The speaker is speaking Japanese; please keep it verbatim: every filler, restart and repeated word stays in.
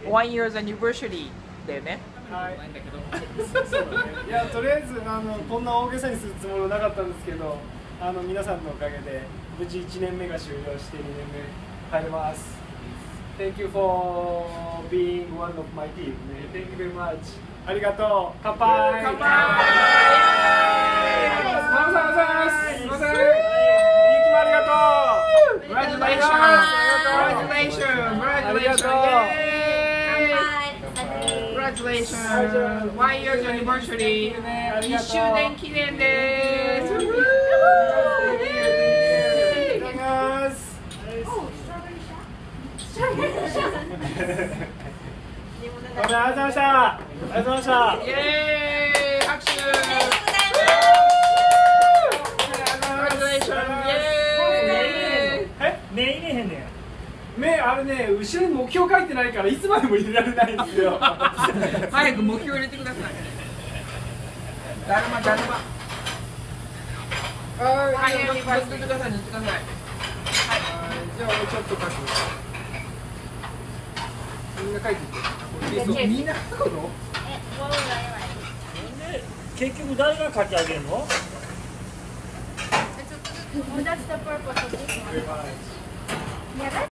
ワン years anniversary だよね。 はい。そうだね。いや、とりあえずあのこんな大げさにするつもりはなかったんですけど、あの皆さんのおかげで無事いちねんめが終了してにねんめ入れます。Thank you for being one of my team. Thank you very much. ありがとう。乾杯。乾杯。ママさん、おざいます。すみません。ゆうきもありがとう。 Congratulations! Congratulations! ありがとう。 Congratulations! One years anniversary! いっしゅうねん記念です。 いただきます。ありがとうございました。ありがとうございました。 イエーイ！拍手！ 目入れへんねん。目あれね、後ろに目標書いてないからいつまでも入れられないんですよ。 早く目標入れてください。だるまだるま。はい、塗ってください塗ってください。はい。 じゃあ俺ちょっと書く。みんな書いていって。みんな書くの？ 結局誰が書き上げるの That's the purpose of this one. Yeah, that's